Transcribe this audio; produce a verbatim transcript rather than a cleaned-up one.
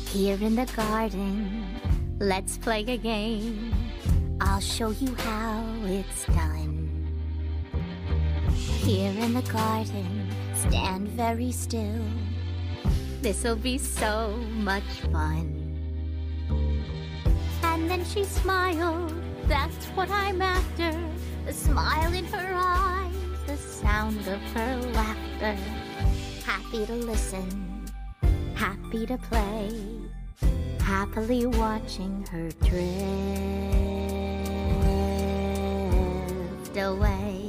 Here in the garden, let's play a game. I'll show you how it's done. Here in the garden, stand very still. This'll be so much fun. And then she smiled, that's what I'm after. The smile in her eyes, the sound of her laughter. Happy to listen, happy to play, happily watching her drift away.